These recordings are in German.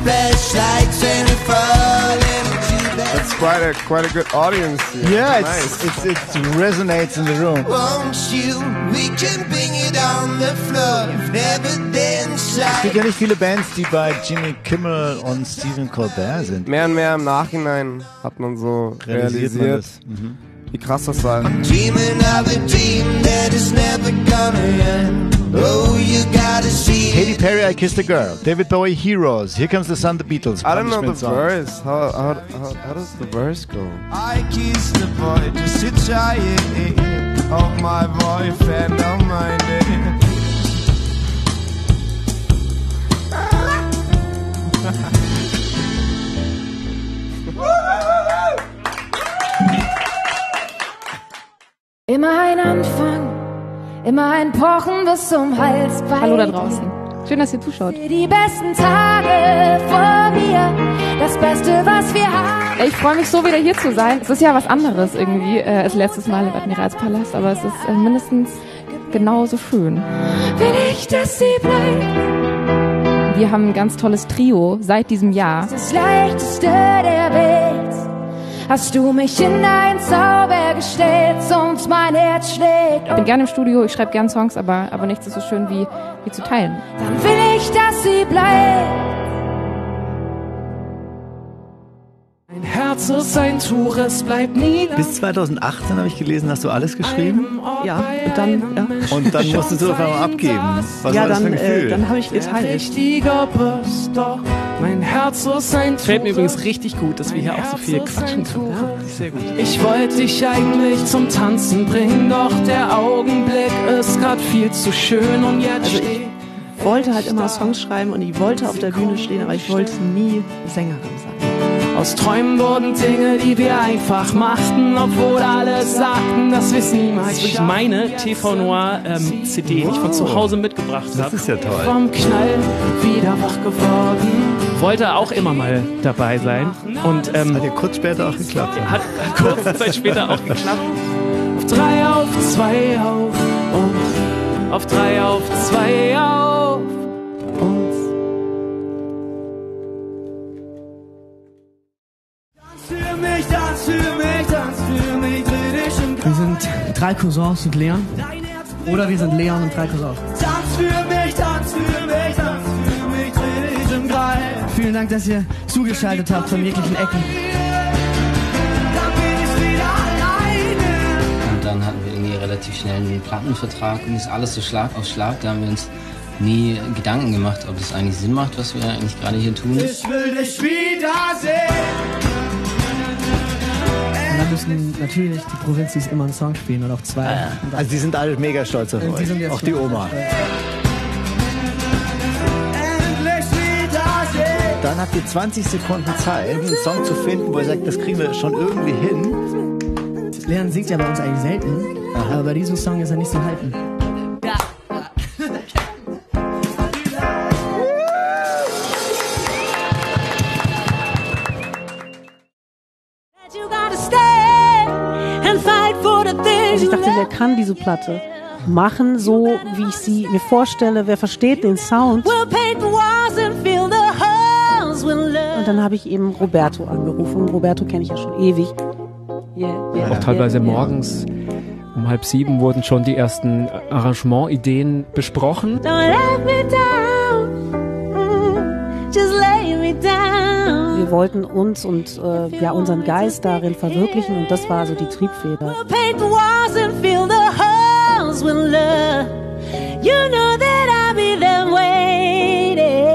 flashlights and falling. That's quite a good audience here. Yeah, Nice. it resonates in the room. Won't you? We can bring it on the floor. You've never danced. Es gibt ja nicht viele Bands, die bei Jimmy Kimmel und Stephen Colbert sind. Mehr und mehr im Nachhinein hat man so realisiert, wie krass das war. Dreaming of a dream that is never gonna end. Oh, you gotta see. Katy Perry, I Kissed a Girl. David Bowie, Heroes. Here Comes the Sun, The Beatles. I don't know the Punishment Song. verse. How does the verse go? I kissed the boy just to try it. Oh, my boyfriend, oh my name. Immer ein Anfang, immer ein Pochen bis zum Hals bei Hallo da draußen. Schön, dass ihr zuschaut. Die besten Tage vor mir, das Beste, was wir haben. Ich freue mich so, wieder hier zu sein. Es ist ja was anderes irgendwie als letztes Mal im Admiralspalast, aber es ist mindestens genauso schön. Will ich, dass sie bleibt. Wir haben ein ganz tolles Trio seit diesem Jahr. Das Leichteste der Welt. Hast du mich in dein Zauber gestellt und mein Herz schlägt. Ich bin gerne im Studio, ich schreibe gerne Songs, aber nichts ist so schön wie zu teilen. Dann will ich, dass sie bleibt. Ein Herz ist ein Tuch, es bleibt nie. Bis 2018 habe ich gelesen, hast du alles geschrieben? Ja, und dann, ja. Und dann musstest du auf einmal abgeben. Was Ja, war das für ein dann, Gefühl? dann habe ich geteilt. Richtiger bist doch, mein Herz ist ein Tuch. Fällt mir übrigens richtig gut, dass wir hier auch so viel quatschen können. Ja. Sehr gut. Ich wollte dich eigentlich zum Tanzen bringen, doch der Augenblick ist grad viel zu schön und jetzt Also ich wollte halt immer Songs schreiben und ich wollte auf der Bühne stehen, aber ich wollte nie Sängerin sein. aus Träumen wurden Dinge, die wir einfach machten, obwohl alle sagten, dass wir es niemals Das ist wirklich meine TV Noir CD, die ich von zu Hause mitgebracht habe. Das ist ja toll. vom Knall wieder wach geworden. Wollte auch immer mal dabei sein. Und Hat ja kurz später auch geklappt. hat kurze Zeit später auch geklappt. Auf 3, auf 2, auf 3, auf 2, auf uns. Tanz für mich, tanz für mich, tanz für mich, dreh dich im Kreis. Wir sind 3 Cousins und Leon. Oder wir sind Leon und 3 Cousins. Tanz für mich, tanz für mich, tanz für mich, dreh dich im Kreis. Vielen Dank, dass ihr zugeschaltet habt von jeglichen Ecken. Dann bin ich wieder alleine. Und dann hatten wir irgendwie relativ schnell einen Plattenvertrag und ist alles so Schlag auf Schlag. Da haben wir uns nie Gedanken gemacht, ob das eigentlich Sinn macht, was wir eigentlich gerade hier tun. Ich will dich wiedersehen. Und dann müssen natürlich die Provinzis immer einen Song spielen und auch 2. Also die sind alle mega stolz auf Die euch. sind jetzt Auch die schon- Oma. Endlich wiedersehen. Dann habt ihr 20 Sekunden Zeit, einen Song zu finden, wo ihr sagt, das kriegen wir schon irgendwie hin. Leon singt ja bei uns eigentlich selten, aber bei diesem Song ist er nicht zu halten. You gotta stay and fight for the things Also ich dachte, wer kann diese Platte machen, so wie ich sie mir vorstelle, wer versteht den Sound? we'll paint the walls and fill the holes with love. Und dann habe ich eben Roberto angerufen. Roberto kenne ich ja schon ewig. Auch teilweise morgens um 6:30 wurden schon die ersten Arrangementideen besprochen. Don't let me down, just lay me down. Wir wollten uns und unseren Geist darin verwirklichen und das war so die Triebfeder. We'll paint the walls and fill the holes with love. You know that I'll be there waiting.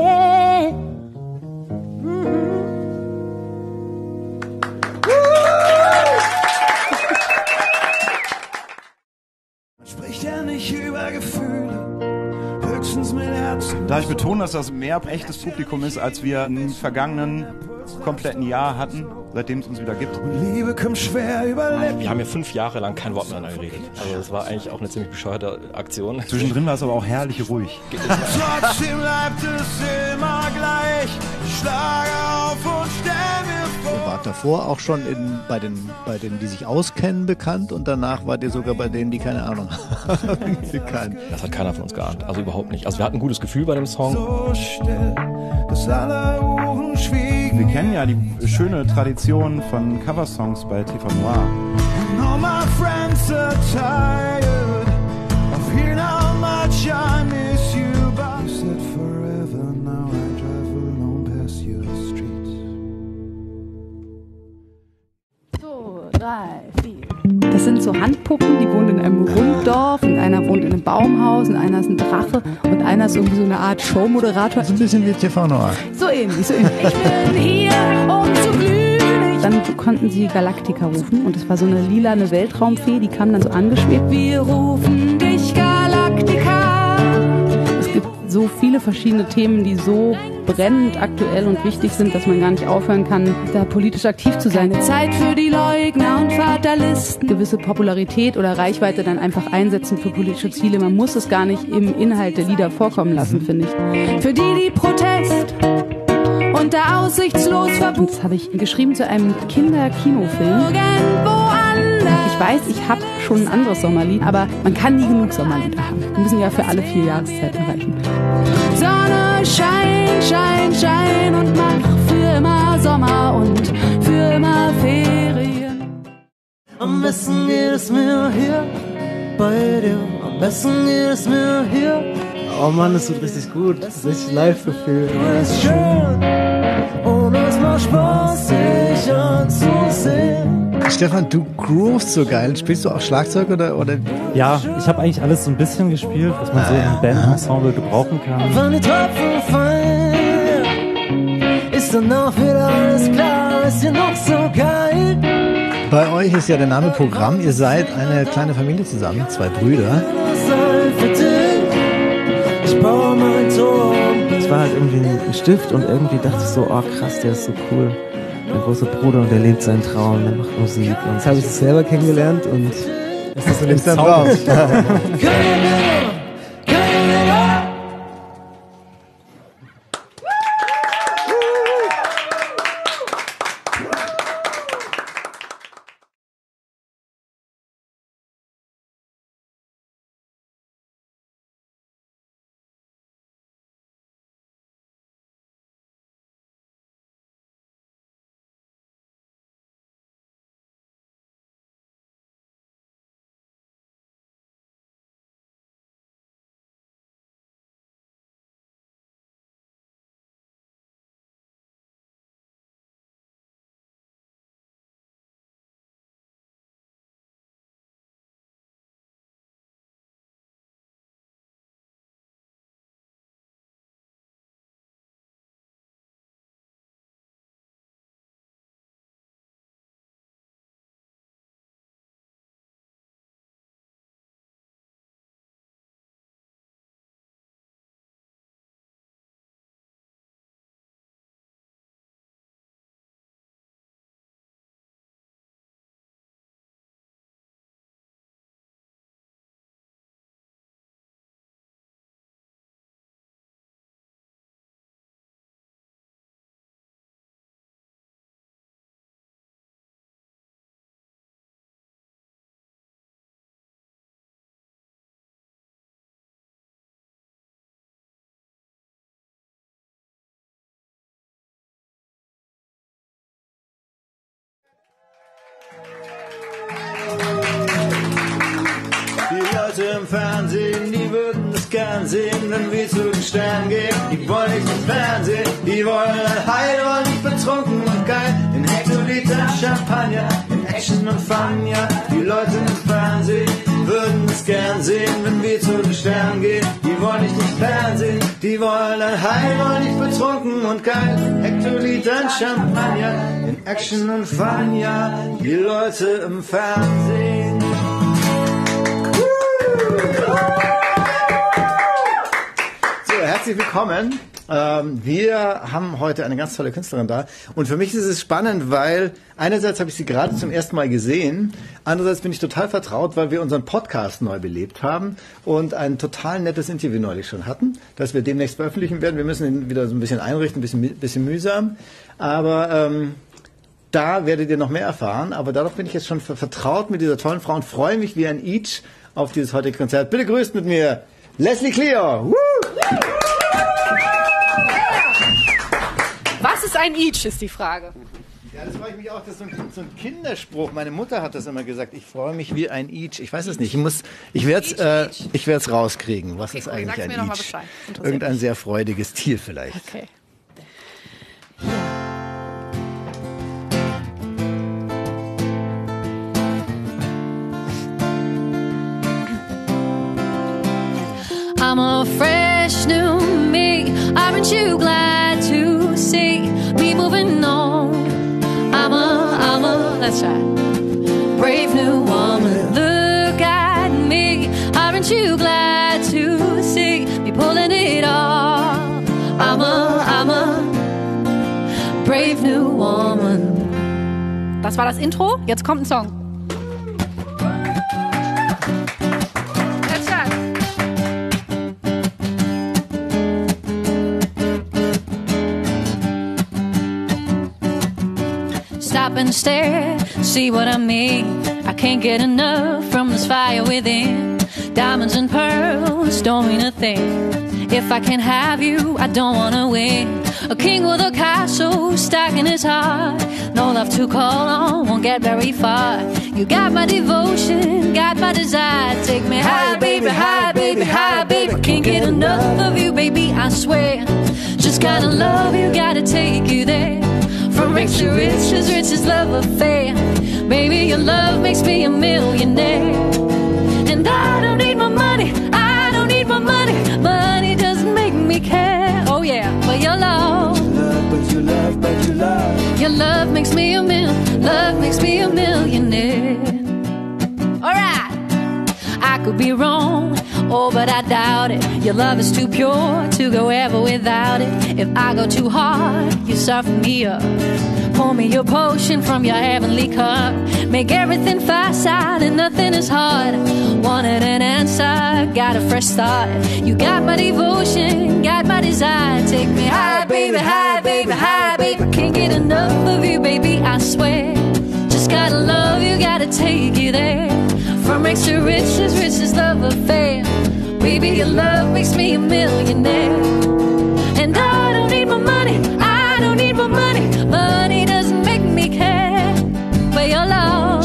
Spricht ja nicht über Gefühle, höchstens mit Herzen. Da ich betone, dass das mehr echtes Publikum ist, als wir im vergangenen kompletten Jahr hatten, seitdem es uns wieder gibt. Liebe kommt schwer über Lippen. Wir haben ja 5 Jahre lang kein Wort miteinander geredet. Also das war eigentlich auch eine ziemlich bescheuerte Aktion. Zwischendrin war es aber auch herrlich ruhig. Trotzdem bleibt es immer gleich. Ich schlage auf und stell mir Ihr vor. wart davor auch schon bei den, die sich auskennen, bekannt und danach wart ihr sogar bei denen, die keine Ahnung haben, bekannt. Das hat keiner von uns geahnt. Also überhaupt nicht. Also wir hatten ein gutes Gefühl bei dem Song. So still, dass bis aller Uhren schwiegen. Wir kennen ja die schöne Tradition von Coversongs bei TV Noir. And all my friends are tired of hearing how much I miss you. But you said forever, now I drive alone past your streets. 2, 3, 4. Das sind so Handpuppen, die wohnen in einem Runddorf und einer wohnt in einem Baumhaus und einer ist ein Drache und einer ist irgendwie so eine Art Showmoderator. So ein bisschen wie TV Noir. So ähnlich, so ähnlich. Ich bin hier, um zu glühen. Dann konnten sie Galactica rufen und das war so eine lilane Weltraumfee, die kam dann so angeschwebt. Wir rufen dich Galactica. Es gibt so viele verschiedene Themen, die so brennend aktuell und wichtig sind, dass man gar nicht aufhören kann, da politisch aktiv zu sein. Zeit für die Leugner und Fatalisten. Gewisse Popularität oder Reichweite dann einfach einsetzen für politische Ziele. Man muss es gar nicht im Inhalt der Lieder vorkommen lassen, finde ich. Für die Protest und der aussichtslos verbucht. Das habe ich geschrieben zu einem Kinderkinofilm. Ich weiß, ich habe schon ein anderes Sommerlied, aber man kann nie genug Sommerlieder haben. Wir müssen ja für alle 4 Jahreszeiten reichen. Sonne, Schein, Schein, Schein und mach für immer Sommer und für immer Ferien. Am besten geht es mir hier bei dir. Am besten geht es mir hier. Oh Mann, das tut richtig gut. Das ist richtig Live-Gefühl. Du bist schön und es macht Spaß, dich anzusehen. Stefan, du groovst so geil. Spielst du auch Schlagzeug oder? Ja, ich habe eigentlich alles so ein bisschen gespielt, was man so im Bandensemble gebrauchen kann. Wenn die Tropfen fallen, ist dann auch wieder alles klar, ist ja noch so geil. Bei euch ist ja der Name Programm. Ihr seid eine kleine Familie zusammen, 2 Brüder. Ich baue mein Turm. Es war halt irgendwie ein Stift und irgendwie dachte ich so, oh krass, der ist so cool. Mein großer Bruder und der lebt seinen Traum, der macht Musik. Und jetzt habe ich es selber kennengelernt und es ist so ein Traum. Die Leute im Fernsehen, die würden es gern sehen, wenn wir zu den Sternen gehen. Die wollen nicht ins Fernsehen, die wollen heil, wollen nicht betrunken und geil. In Hektoliter Champagner, in Action und Fun, ja. Die Leute im Fernsehen würden es gern sehen, wenn wir zu den Sternen gehen. Die wollen nicht ins Fernsehen, die wollen heil, wollen nicht betrunken und geil. Hektoliter Champagner, in Action und Fun, ja. Die Leute im Fernsehen. So, herzlich willkommen. Wir haben heute eine ganz tolle Künstlerin da. Und für mich ist es spannend, weil einerseits habe ich sie gerade zum ersten Mal gesehen, andererseits bin ich total vertraut, weil wir unseren Podcast neu belebt haben und ein total nettes Interview neulich schon hatten, das wir demnächst veröffentlichen werden. Wir müssen ihn wieder so ein bisschen einrichten, ein bisschen mühsam, aber da werdet ihr noch mehr erfahren. Aber dadurch bin ich jetzt schon vertraut mit dieser tollen Frau und freue mich wie ein Each auf dieses heutige Konzert. Bitte grüßt mit mir Leslie Clio. Woo! ein Each, ist die Frage. Ja, das frage ich mich auch. Das ist so ein Kinderspruch. Meine Mutter hat das immer gesagt. Ich freue mich wie ein Each. Ich weiß es nicht. Ich werde es rauskriegen. Was ist eigentlich ein Each? Irgendein sehr freudiges Tier vielleicht. Okay. I'm a fresh new me. Aren't you glad to see me moving on? I'm a, let's try. Brave new woman. Look at me. Aren't you glad to see me pulling it off? I'm a brave new woman. Das war das Intro. Jetzt kommt ein Song. Stop and stare, see what I mean. I can't get enough from this fire within. Diamonds and pearls don't mean a thing if I can't have you, I don't wanna win. A king with a castle stuck in his heart. No love to call on, won't get very far. You got my devotion, got my desire. Take me high, baby, high, baby, high, baby. Can't get enough of you, baby, I swear. Just gotta love you, gotta take you there. From rich to riches, richest love affair. Baby, your love makes me a millionaire. And I don't need my money, I don't need my money. Money doesn't make me care. Oh yeah, but your love, your love makes me a love makes me a millionaire. Alright, I could be wrong, oh but I doubt it. Your love is too pure to go ever without it. If I go too hard, you soften me up. Pour me your potion from your heavenly cup. Make everything facile and nothing is hard. Wanted an answer, got a fresh start. You got my devotion, got my desire. Take me high, baby, high, baby, high, baby. Can't get enough of you, baby, I swear. Just gotta love you, gotta take you there. From rich to riches, richest love affair. Baby, your love makes me a millionaire. And I don't need my money, I don't need my money. Money doesn't make me care. But your love,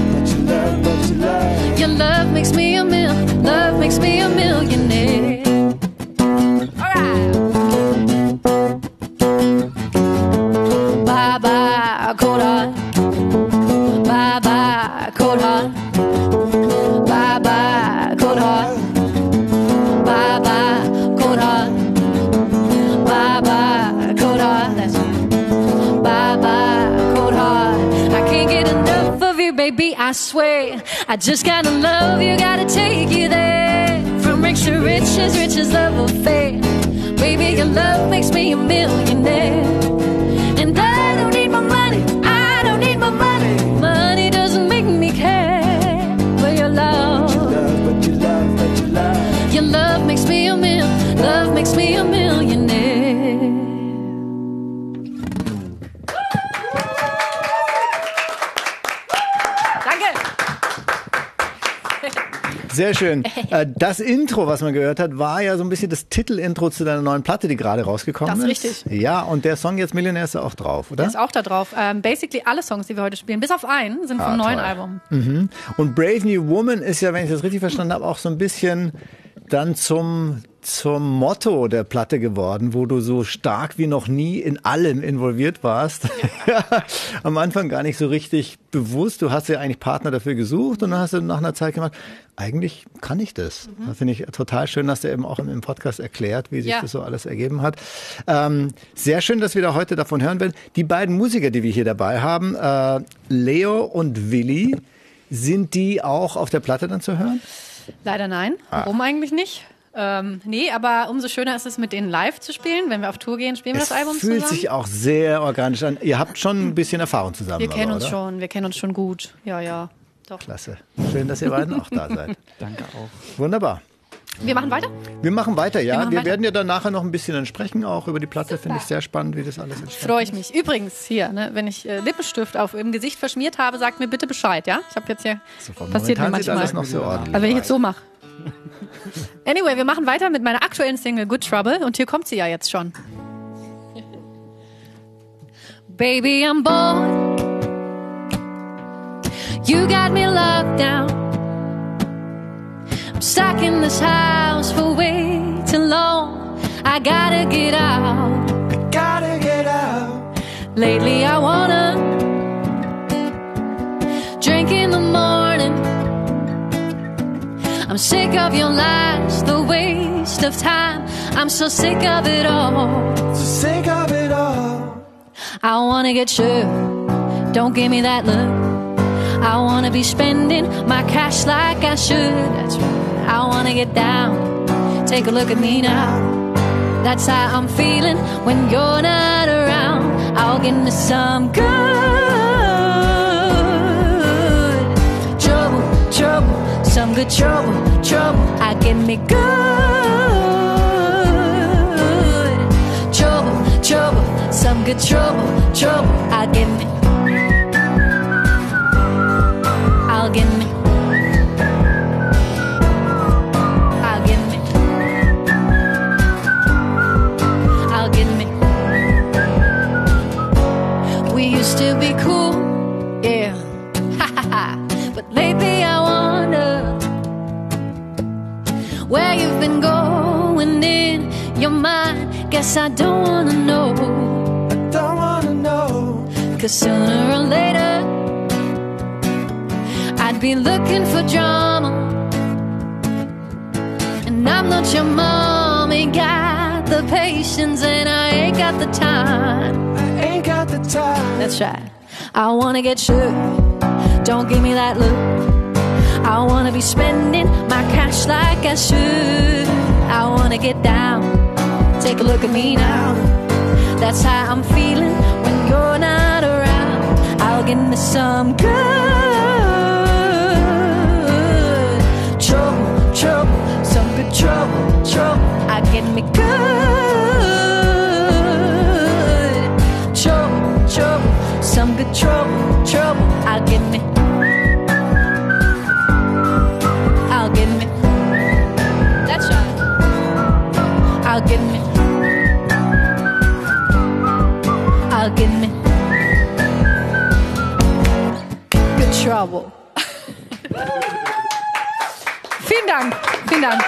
your love makes me a love makes me a millionaire. Alright. Bye bye, cold heart. Bye bye, cold heart. Bye bye, cold heart. Bye bye, cold heart. Bye bye, cold heart. That's right. Bye bye, cold heart. I can't get enough of you, baby, I swear. I just gotta love you, gotta take you there. From rich to riches, richest love affair. Baby, your love makes me a millionaire. And I don't need my money, I don't need my money. Money doesn't make me care. But your love, your love makes me a love makes me a millionaire. Sehr schön. Das Intro, was man gehört hat, war ja so ein bisschen das Titelintro zu deiner neuen Platte, die gerade rausgekommen ist. Das ist richtig. Ja, und der Song jetzt Millionär ist auch drauf, oder? Der ist auch da drauf. Basically alle Songs, die wir heute spielen, bis auf einen, sind vom neuen Album. Mhm. Und Brave New Woman ist ja, wenn ich das richtig verstanden habe, auch so ein bisschen dann zum Motto der Platte geworden, wo du so stark wie noch nie in allem involviert warst. Ja. Am Anfang gar nicht so richtig bewusst. Du hast ja eigentlich Partner dafür gesucht und dann hast du nach einer Zeit gemacht, eigentlich kann ich das. Das finde ich total schön, dass der eben auch im Podcast erklärt, wie sich das so alles ergeben hat. Sehr schön, dass wir da heute davon hören werden. Die beiden Musiker, die wir hier dabei haben, Leo und Willi, sind die auch auf der Platte dann zu hören? Leider nein. Warum eigentlich nicht? Nee, aber umso schöner ist es, mit denen live zu spielen. Wenn wir auf Tour gehen, spielen wir das Album zusammen. Fühlt sich auch sehr organisch an. Ihr habt schon ein bisschen Erfahrung zusammen. Wir kennen uns schon gut. Ja, doch. Klasse. Schön, dass ihr beiden auch da seid. Danke auch. Wunderbar. Wir machen weiter? Wir machen weiter, ja. Wir werden ja dann nachher noch ein bisschen dann sprechen, auch über die Platte. Finde ich sehr spannend, wie das alles entsteht. Freue ich mich. Übrigens, hier, ne, wenn ich Lippenstift im Gesicht verschmiert habe, sagt mir bitte Bescheid, ja? Ich habe jetzt hier, passiert mir manchmal. Alles noch so ordentlich. Aber wenn ich jetzt so mache. Anyway, wir machen weiter mit meiner aktuellen Single Good Trouble und hier kommt sie ja jetzt schon. baby, I'm bored. You got me locked down. I'm stuck in this house for way too long. I gotta get out. Gotta get out. Lately I wanna drink in the morning. I'm sick of your lies, the waste of time. I'm so sick of it all. So sick of it all. I wanna get sure, don't give me that look. I wanna be spending my cash like I should. That's right. I wanna get down, take a look at me now. That's how I'm feeling when you're not around. I'll get me some good trouble, trouble, some good trouble, trouble. I get me good trouble, trouble, some good trouble, trouble. I get me. I'll get me. I'll get me. I'll get me. We used to be cool, yeah. But lately I wonder where you've been going in your mind. Guess I don't wanna know. I don't wanna know. 'Cause sooner or later I'd be looking for drama. And I'm not your mom, ain't got the patience, and I ain't got the time. I ain't got the time. That's right. I wanna get sure, don't give me that look. I wanna be spending my cash like I should. I wanna get down, take a look at me now. That's how I'm feeling when you're not around. I'll get me some good trouble, trouble, some good trouble, trouble. I get me good trouble, trouble, some good trouble, trouble. I get me. I'll get me. That's right. I'll get me. I'll get me. Good trouble. Vielen Dank, vielen Dank.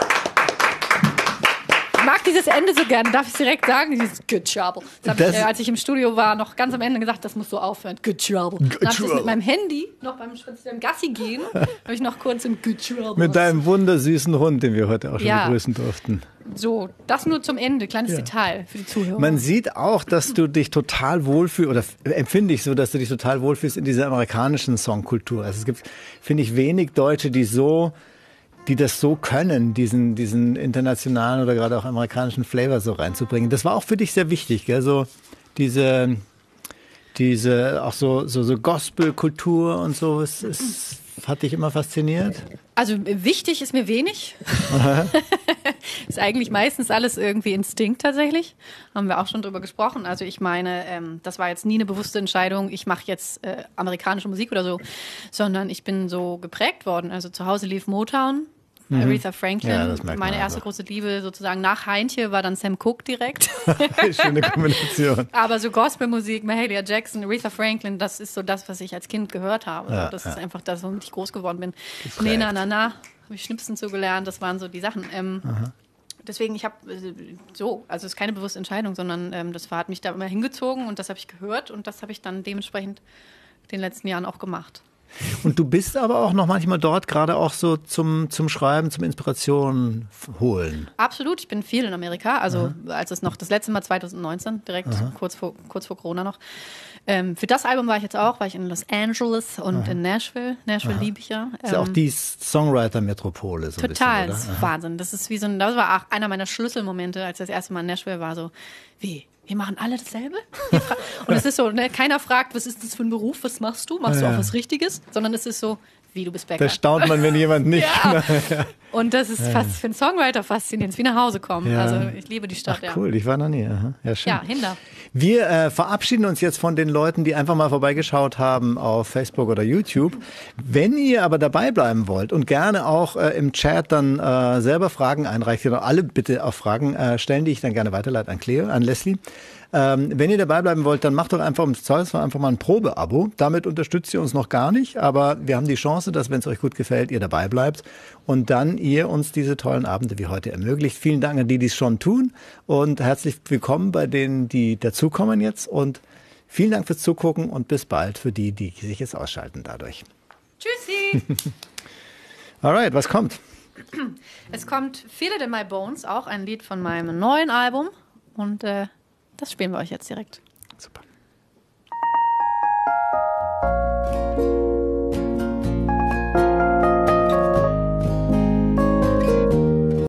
Ich mag dieses Ende so gerne, darf ich direkt sagen, dieses Good Trouble. Das habe ich, als ich im Studio war, noch ganz am Ende gesagt, das muss so aufhören. Good Trouble. Dann habe ich das mit meinem Handy, noch beim Gassi gehen, habe ich noch kurz im Good Trouble. Mit deinem wundersüßen Hund, den wir heute auch schon begrüßen durften. So, das nur zum Ende, kleines Detail für die Zuhörer. Man sieht auch, dass du dich total wohlfühlst, oder empfinde ich so, dass du dich total wohlfühlst in dieser amerikanischen Songkultur. Also es gibt, finde ich, wenig Deutsche, die das so können, diesen internationalen oder gerade auch amerikanischen Flavor so reinzubringen. Das war auch für dich sehr wichtig, gell? So diese auch so Gospelkultur und so, es hat dich immer fasziniert? Also wichtig ist mir wenig. Ist eigentlich meistens alles irgendwie Instinkt tatsächlich. Haben wir auch schon drüber gesprochen. Also ich meine, das war jetzt nie eine bewusste Entscheidung, ich mache jetzt amerikanische Musik oder so, sondern ich bin so geprägt worden. Also zu Hause lief Motown. Aretha Franklin, ja, meine erste große Liebe sozusagen nach Heintje war dann Sam Cooke direkt. Schöne Kombination. Aber so Gospelmusik, Mahalia Jackson, Aretha Franklin, das ist so das, was ich als Kind gehört habe. Ja, das ist einfach das, womit ich groß geworden bin. Nena, Nana, habe ich Schnipsen zugelernt, das waren so die Sachen. Deswegen, ich habe also es ist keine bewusste Entscheidung, sondern das hat mich da immer hingezogen und das habe ich gehört und das habe ich dann dementsprechend in den letzten Jahren auch gemacht. Und du bist aber auch noch manchmal dort, gerade auch so zum Schreiben, zum Inspiration holen. Absolut, ich bin viel in Amerika. Also als es noch das letzte Mal 2019, direkt kurz vor Corona noch. Für das Album war ich in Los Angeles und in Nashville. Nashville liebe ich ja. Das ist ja auch die Songwriter-Metropole. So total, ein bisschen, das ist Wahnsinn. Das ist das war auch einer meiner Schlüsselmomente, als ich das erste Mal in Nashville war, so, wie? Wir machen alle dasselbe? Und es ist so, ne, keiner fragt, was ist das für ein Beruf, was machst du? Machst du auch was Richtiges? Sondern es ist so, wie du bist Bäcker. Da staunt man, wenn jemand nicht. Ja. Und das ist fast für einen Songwriter faszinierend, es ist wie nach Hause kommen. Ja. Also ich liebe die Stadt. Ach, cool, ich war noch nie. Ja, schön. Ja, Hinder. Wir verabschieden uns jetzt von den Leuten, die einfach mal vorbeigeschaut haben auf Facebook oder YouTube. Wenn ihr aber dabei bleiben wollt und gerne auch im Chat dann selber Fragen einreicht, alle bitte auch Fragen stellen, die ich dann gerne weiterleite an Cleo, an Leslie. Wenn ihr dabei bleiben wollt, dann macht doch einfach im Zweifelsfall einfach mal ein Probeabo. Damit unterstützt ihr uns noch gar nicht, aber wir haben die Chance, dass, wenn es euch gut gefällt, ihr dabei bleibt und dann ihr uns diese tollen Abende wie heute ermöglicht. Vielen Dank an die, die es schon tun und herzlich willkommen bei denen, die dazukommen jetzt und vielen Dank fürs Zugucken und bis bald für die, die sich jetzt ausschalten dadurch. Tschüssi! Alright, was kommt? Es kommt Feel It in My Bones, auch ein Lied von meinem neuen Album und das spielen wir euch jetzt direkt.